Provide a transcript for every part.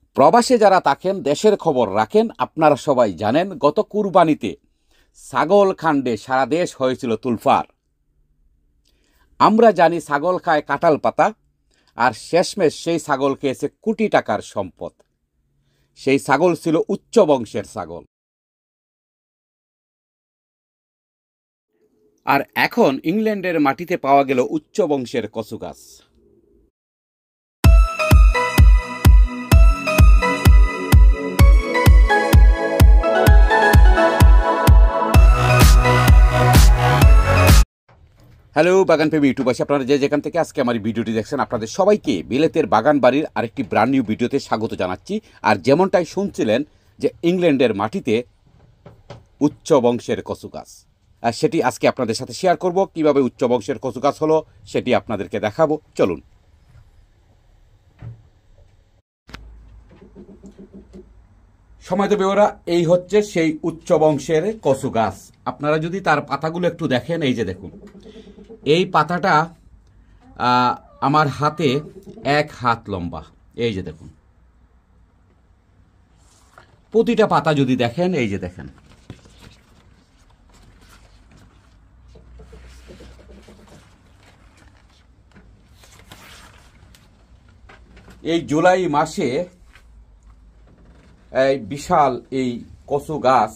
প্রবাসে যারা থাকেন, দেশের খবর রাখেন, আপনারা সবাই জানেন গত কুরবানিতে ছাগল কাণ্ডে সারা দেশ হয়েছিল তুলফার। আমরা জানি ছাগল খায় কাঁঠাল পাতা, আর শেষমেশ সেই ছাগল খেয়েছে কোটি টাকার সম্পদ। সেই ছাগল ছিল উচ্চ বংশের ছাগল। আর এখন ইংল্যান্ডের মাটিতে পাওয়া গেল উচ্চ বংশের কচু গাছ। হ্যালো বাগানপ্রেমী ইউটিউবাসী, আপনারা যে যেখান থেকে আজকে আমার ভিডিওটি দেখছেন, আপনাদের সবাইকে বিলেতের বাগান বাড়ির আরেকটি ব্র্যান্ড নিউ ভিডিওতে স্বাগত জানাচ্ছি। আর যেমনটাই শুনছিলেন যে ইংল্যান্ডের মাটিতে উচ্চ বংশের কচু গাছ, আর সেটি আজকে আপনাদের সাথে শেয়ার করব। কিভাবে উচ্চ বংশের কচু গাছ হলো সেটি আপনাদেরকে দেখাবো, চলুন। সময় দেবে ওরা। এই হচ্ছে সেই উচ্চ বংশের কচু গাছ। আপনারা যদি তার পাতাগুলো একটু দেখেন, এই যে দেখুন, এই পাতাটা আমার হাতে 1 হাত লম্বা। এই যে দেখুন, প্রতিটা পাতা যদি দেখেন, এই যে দেখেন, এই জুলাই মাসে এই বিশাল এই কচু গাছ,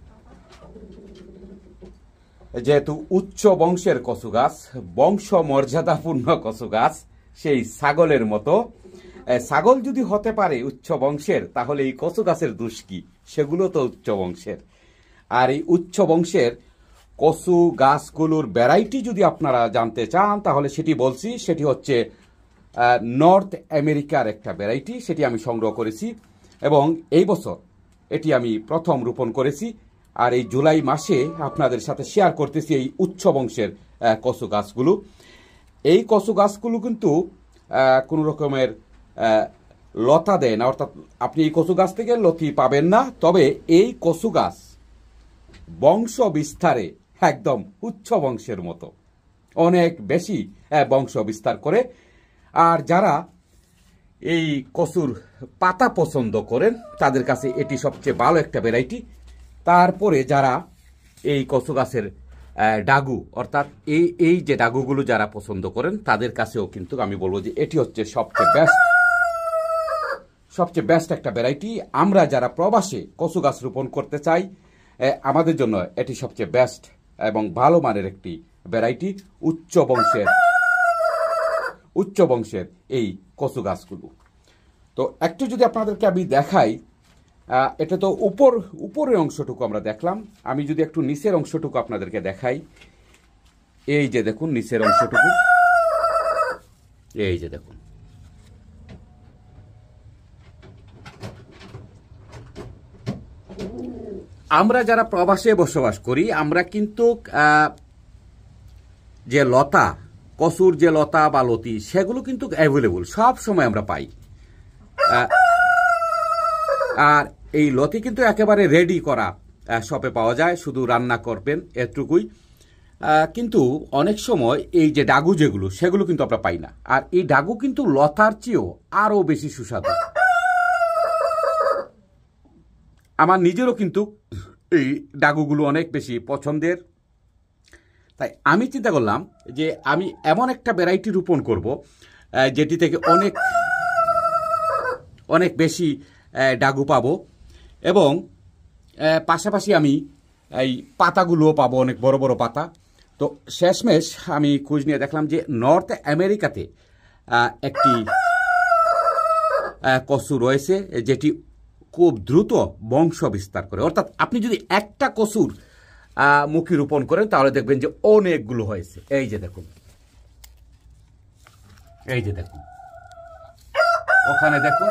যেহেতু উচ্চ বংশের কচু গাছ, বংশ মর্যাদাপূর্ণ কচু গাছ, সেই ছাগলের মতো। ছাগল যদি হতে পারে উচ্চ বংশের, তাহলে এই কচু গাছের দোষ কি? সেগুলো তো উচ্চ বংশের। আর এই উচ্চ বংশের কচু গাছগুলোর ভ্যারাইটি যদি আপনারা জানতে চান, তাহলে সেটি বলছি, সেটি হচ্ছে নর্থ আমেরিকার একটা ভ্যারাইটি। সেটি আমি সংগ্রহ করেছি এবং এই বছর এটি আমি প্রথম রোপণ করেছি। আর এই জুলাই মাসে আপনাদের সাথে শেয়ার করতেছি এই উচ্চ বংশের কচু গাছগুলো। এই কচু গাছগুলো কিন্তু কোনো রকমের লতা দেয় না, অর্থাৎ আপনি এই কচু গাছ থেকে লতি পাবেন না। তবে এই কচু গাছ বংশ বিস্তারে একদম উচ্চ বংশের মতো, অনেক বেশি বংশ বিস্তার করে। আর যারা এই কচুর পাতা পছন্দ করেন, তাদের কাছে এটি সবচেয়ে ভালো একটা ভ্যারাইটি। তারপরে যারা এই কচু গাছের ডাগু, অর্থাৎ এই যে ডাগুগুলো যারা পছন্দ করেন, তাদের কাছেও কিন্তু আমি বলবো যে এটি হচ্ছে সবচেয়ে বেস্ট একটা ভ্যারাইটি। আমরা যারা প্রবাসে কচু গাছ রোপণ করতে চাই, আমাদের জন্য এটি সবচেয়ে বেস্ট এবং ভালো মানের একটি ভ্যারাইটি, উচ্চ বংশের এই কচু গাছগুলো। তো একটু যদি আপনাদেরকে আমি দেখাই, এটা তো উপরের অংশটুকু আমরা দেখলাম। আমি যদি একটু নিচের অংশটুকু আপনাদেরকে দেখাই, এই যে দেখুন নিচের অংশটুকু, এই যে দেখুন, আমরা যারা প্রবাসে বসবাস করি, আমরা কিন্তু যে লতা, কচুর যে লতা বা লতি, সেগুলো কিন্তু অ্যাভেলেবল সব সময় আমরা পাই। আর এই লতি কিন্তু একেবারে রেডি করা শপে পাওয়া যায়, শুধু রান্না করবেন এটুকুই। কিন্তু অনেক সময় এই যে ডাগু যেগুলো, সেগুলো কিন্তু আমরা পাই না। আর এই ডাগু কিন্তু লতার চেয়েও আরও বেশি সুস্বাদু। আমার নিজেরও কিন্তু এই ডাগুগুলো অনেক বেশি পছন্দের। তাই আমি চিন্তা করলাম যে আমি এমন একটা ভ্যারাইটি রোপণ করব, যেটি থেকে অনেক বেশি ডাগু পাবো, এবং পাশাপাশি আমি এই পাতাগুলোও পাবো, অনেক বড় বড় পাতা। তো শেষমেশ আমি খোঁজ নিয়ে দেখলাম যে নর্থ আমেরিকাতে একটি কচু রয়েছে, যেটি খুব দ্রুত বংশ বিস্তার করে। অর্থাৎ আপনি যদি একটা কচুর মুখী রোপণ করেন, তাহলে দেখবেন যে অনেকগুলো হয়েছে। এই যে দেখুন, এই যে দেখুন, ওখানে দেখুন,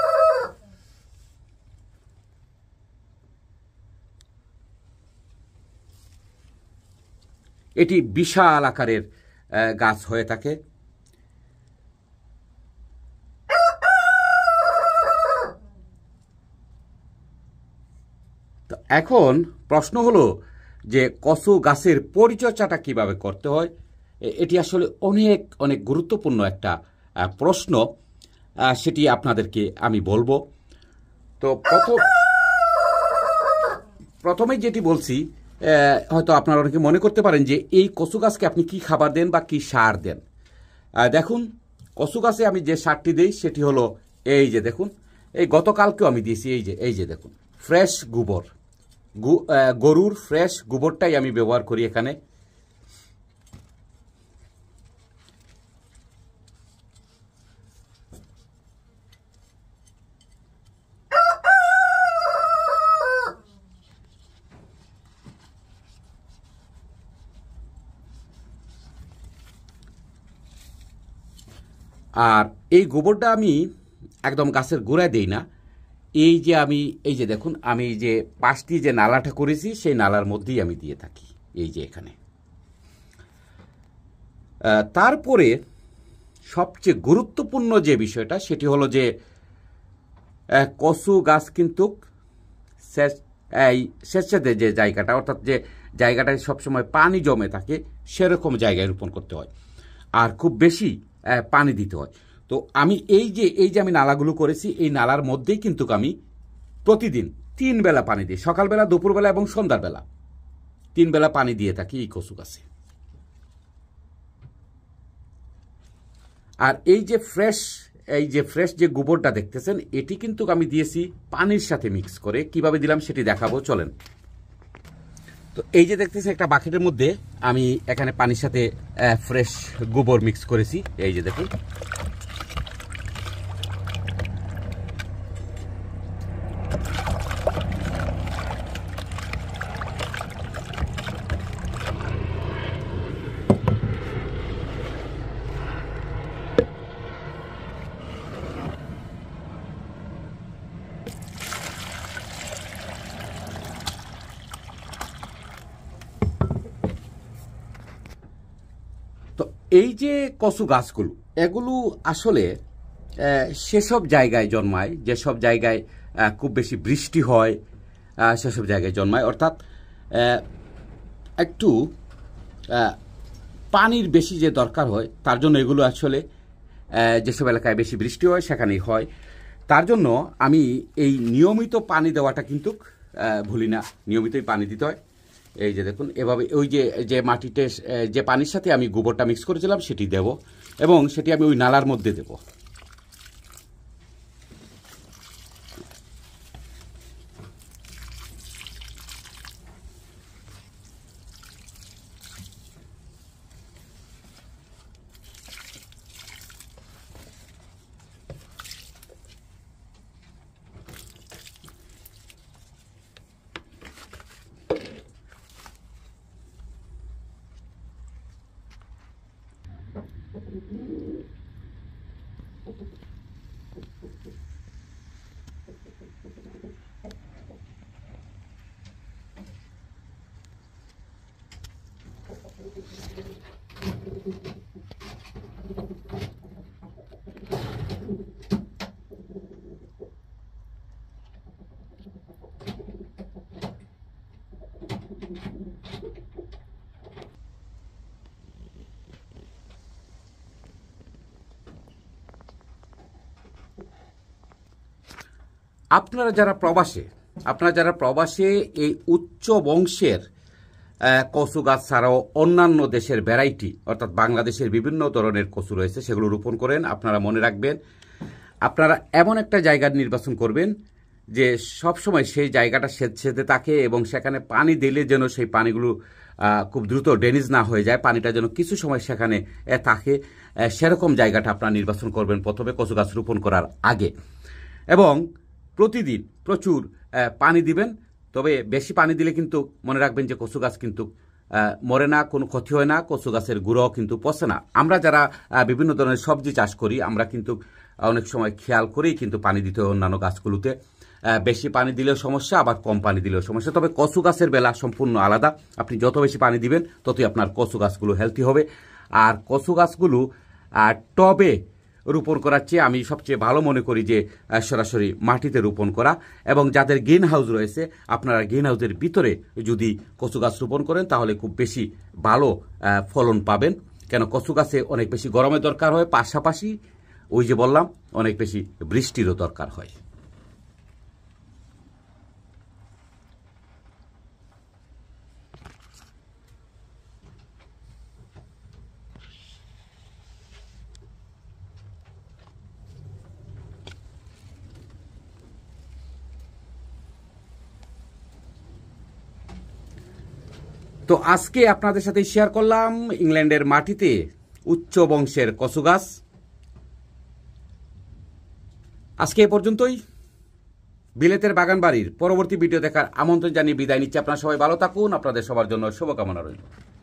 এটি বিশাল আকারের গাছ হয়ে থাকে। তো এখন প্রশ্ন হলো যে কচু গাছের পরিচর্যাটা কিভাবে করতে হয়। এটি আসলে অনেক অনেক গুরুত্বপূর্ণ একটা প্রশ্ন, সেটি আপনাদেরকে আমি বলবো। তো প্রথমে যেটি বলছি, হয়তো আপনারা অনেকে মনে করতে পারেন যে এই কচু গাছকে আপনি কি খাবার দেন বা কি সার দেন। দেখুন, কচু গাছে আমি যে সারটি দিই সেটি হলো এই যে দেখুন, এই গতকালকেও আমি দিয়েছি। এই যে দেখুন, ফ্রেশ গোবর, গরুর ফ্রেশ গোবরটাই আমি ব্যবহার করি এখানে। আর এই গোবরটা আমি একদম গাছের গোড়ায় দেই না, এই যে দেখুন, আমি যে পাশটি যে নালাটা করেছি সেই নালার মধ্যেই আমি দিয়ে থাকি, এই যে এখানে। তারপরে সবচেয়ে গুরুত্বপূর্ণ যে বিষয়টা সেটি হলো যে কচু গাছ কিন্তু স্বেচ্ছাতে যে জায়গাটা, অর্থাৎ যে জায়গাটায় সবসময় পানি জমে থাকে সেরকম জায়গায় রোপণ করতে হয়, আর খুব বেশি পানি দিতে হয়। তো আমি এই যে আমি নালাগুলো করেছি, এই নালার মধ্যেই কিন্তু আমি প্রতিদিন 3 বেলা পানি দিই, সকালবেলা, দুপুরবেলা এবং সন্ধ্যাবেলা 3 বেলা পানি দিয়ে থাকি এই কচু গাছে। আর এই যে ফ্রেশ যে গোবরটা দেখতেছেন, এটি কিন্তু আমি দিয়েছি পানির সাথে মিক্স করে। কিভাবে দিলাম সেটি দেখাবো, চলেন। তো এই যে দেখতেছেন একটা বাকেটের মধ্যে আমি এখানে পানির সাথে ফ্রেশ গোবর মিক্স করেছি, এই যে দেখুন। তো এই যে কচু গাছগুলো, এগুলো আসলে সেসব জায়গায় জন্মায় যেসব জায়গায় খুব বেশি বৃষ্টি হয়, সেসব জায়গায় জন্মায়, অর্থাৎ একটু পানির বেশি যে দরকার হয়, তার জন্য এগুলো আসলে যেসব এলাকায় বেশি বৃষ্টি হয় সেখানেই হয়। তার জন্য আমি এই নিয়মিত পানি দেওয়াটা কিন্তু ভুলি না, নিয়মিতই পানি দিতে হয়। এই যে দেখুন, এভাবে ওই যে মাটিতে যে পানির সাথে আমি গোবরটা মিক্স করেছিলাম সেটি দেব, এবং সেটি আমি ওই নালার মধ্যে দেব। আপনারা যারা প্রবাসে এই উচ্চ বংশের কচু গাছ ছাড়াও অন্যান্য দেশের ভ্যারাইটি, অর্থাৎ বাংলাদেশের বিভিন্ন ধরনের কচু রয়েছে, সেগুলো রোপণ করেন, আপনারা মনে রাখবেন, আপনারা এমন একটা জায়গা নির্বাচন করবেন যে সবসময় সেই জায়গাটা সেচেতে থাকে, এবং সেখানে পানি দিলে যেন সেই পানিগুলো খুব দ্রুত ড্রেনেজ না হয়ে যায়, পানিটা যেন কিছু সময় সেখানে থাকে, সেরকম জায়গাটা আপনারা নির্বাচন করবেন প্রথমে কচু গাছ রোপণ করার আগে। এবং প্রতিদিন প্রচুর পানি দিবেন। তবে বেশি পানি দিলে কিন্তু মনে রাখবেন যে কচু গাছ কিন্তু মরে না, কোনো ক্ষতি হয় না, কচু গাছের গুঁড়োও কিন্তু পচে না। আমরা যারা বিভিন্ন ধরনের সবজি চাষ করি, আমরা কিন্তু অনেক সময় খেয়াল করেই কিন্তু পানি দিতে হয় অন্যান্য গাছগুলোতে। বেশি পানি দিলেও সমস্যা, আবার কম পানি দিলেও সমস্যা। তবে কচু গাছের বেলা সম্পূর্ণ আলাদা, আপনি যত বেশি পানি দিবেন ততই আপনার কচু গাছগুলো হেলদি হবে। আর কচু গাছগুলো টবে রোপণ করার চেয়ে আমি সবচেয়ে ভালো মনে করি যে সরাসরি মাটিতে রোপণ করা। এবং যাদের গ্রিন হাউস রয়েছে, আপনারা গ্রিন হাউসের ভিতরে যদি কচু গাছ রোপণ করেন তাহলে খুব বেশি ভালো ফলন পাবেন। কেন, কচু গাছে অনেক বেশি গরমের দরকার হয়, পাশাপাশি ওই যে বললাম অনেক বেশি বৃষ্টিরও দরকার হয়। তো আজকে আপনাদের সাথে শেয়ার করলাম ইংল্যান্ডের মাটিতে উচ্চ বংশের কচু গাছ। আজকে এ পর্যন্তই। বিলেতের বাগান বাড়ির পরবর্তী ভিডিও দেখার আমন্ত্রণ জানিয়ে বিদায় নিচ্ছি। আপনারা সবাই ভালো থাকুন। আপনাদের সবার জন্য শুভকামনা রইল।